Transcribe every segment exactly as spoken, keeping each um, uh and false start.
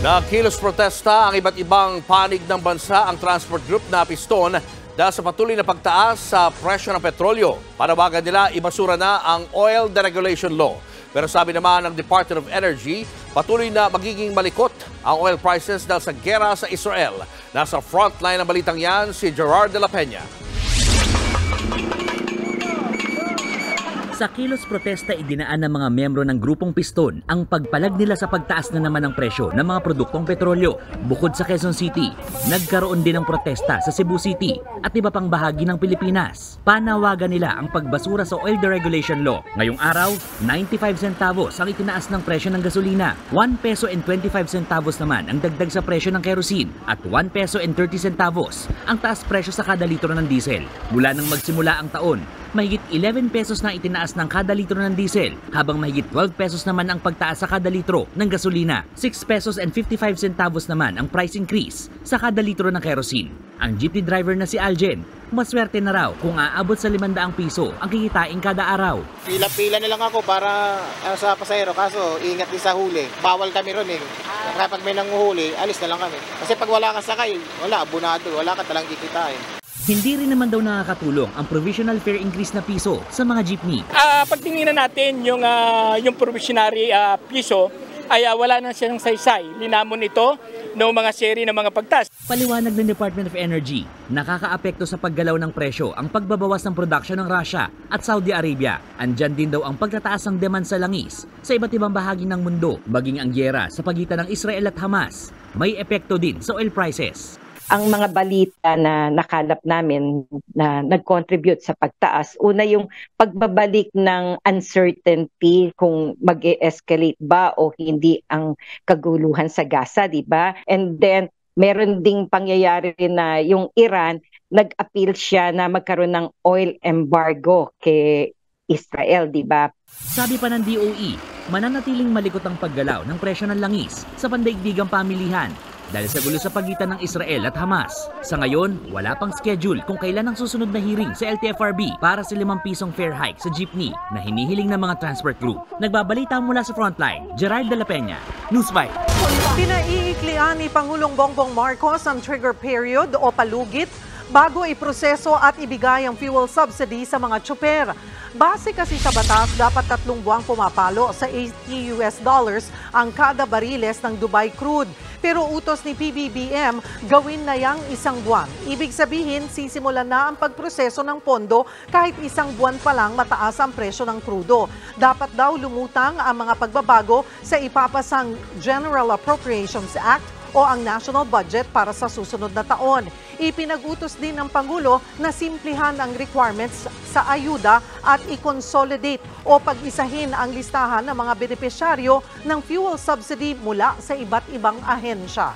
Nagkilos protesta ang iba't ibang panig ng bansa ang transport group na Piston dahil sa patuloy na pagtaas sa presyo ng petrolyo. Panawagan nila ibasura na ang Oil Deregulation Law. Pero sabi naman ng Department of Energy, patuloy na magiging malikot ang oil prices dahil sa gera sa Israel. Nasa frontline ng balitang yan si Gerard de la Peña. Sa kilos protesta, idinaan ng mga miyembro ng grupong Piston ang pagpalag nila sa pagtaas na naman ng presyo ng mga produktong petrolyo. Bukod sa Quezon City, nagkaroon din ng protesta sa Cebu City at iba pang bahagi ng Pilipinas. Panawagan nila ang pagbasura sa Oil Deregulation Law. Ngayong araw, ninety-five centavos ang itinaas ng presyo ng gasolina, one peso and twenty-five centavos naman ang dagdag sa presyo ng kerosene at one peso and thirty centavos ang taas presyo sa kada litro ng diesel. Mula nang magsimula ang taon, mahigit eleven pesos na itinaas ng kada litro ng diesel, habang mahigit twelve pesos naman ang pagtaas sa kada litro ng gasolina. six pesos and fifty-five centavos naman ang price increase sa kada litro ng kerosene. Ang jeepney driver na si Aljen, maswerte na raw kung aabot sa limandang piso ang kikitain kada araw. Pila-pila na lang ako para uh, sa pasahero, kaso ingat din sa huli. Bawal kami ron eh. Kapag may nanguhuli, alis na lang kami. Kasi pag wala kang sakay, wala, abunado, wala ka talang kikitain. Hindi rin naman daw nakakatulong ang provisional fare increase na piso sa mga jeepney. Uh, pagtingnan natin yung, uh, yung provisionary uh, piso, ay uh, wala na siyang saysay. Linamon ito ng mga seri ng mga pagtas. Paliwanag ng Department of Energy, nakakaapekto sa paggalaw ng presyo ang pagbabawas ng production ng Russia at Saudi Arabia. Andyan din daw ang pagtataas ng demand sa langis sa iba't ibang bahagi ng mundo, maging ang gyera sa pagitan ng Israel at Hamas. May epekto din sa oil prices. Ang mga balita na nakalap namin na nag-contribute sa pagtaas, una yung pagbabalik ng uncertainty kung mag-e-escalate ba o hindi ang kaguluhan sa Gaza, di ba? And then meron ding pangyayari na yung Iran, nag-appeal siya na magkaroon ng oil embargo kay Israel, di ba? Sabi pa ng D O E, mananatiling malikot ang paggalaw ng presyo ng langis sa pandaigdigang pamilihan dahil sa gulo sa pagitan ng Israel at Hamas. Sa ngayon, wala pang schedule kung kailan ang susunod na hearing sa L T F R B para sa limang pisong fare hike sa jeepney na hinihiling ng mga transport group. Nagbabalita mula sa Frontline, Gerard de la Peña, News five. Pinaiiklian ni Pangulong Bongbong Marcos ang trigger period o palugit bago iproseso at ibigay ang fuel subsidy sa mga tsuper. Base kasi sa batas, dapat tatlong buwang pumapalo sa eighty U S dollars ang kada bariles ng Dubai crude. Pero utos ni P B B M, gawin na yang isang buwan. Ibig sabihin, sisimulan na ang pagproseso ng pondo kahit isang buwan pa lang mataas ang presyo ng krudo. Dapat daw lumutang ang mga pagbabago sa ipapasang General Appropriations Act o ang national budget para sa susunod na taon. Ipinag-utos din ng Pangulo na simplihan ang requirements sa ayuda at i-consolidate o pag-isahin ang listahan ng mga benepisyaryo ng fuel subsidy mula sa iba't ibang ahensya.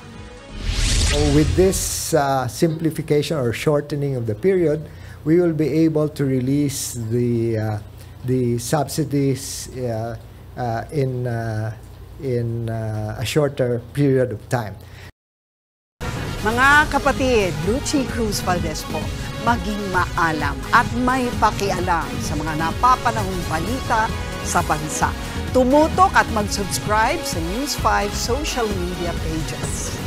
With this uh, simplification or shortening of the period, we will be able to release the uh, the subsidies uh, uh, in uh, in uh, a shorter period of time. Mga kapatid, Lucy Cruz Valdez po, maging maalam at may pakialam sa mga napapanahong balita sa bansa. Tumutok at mag-subscribe sa News five social media pages.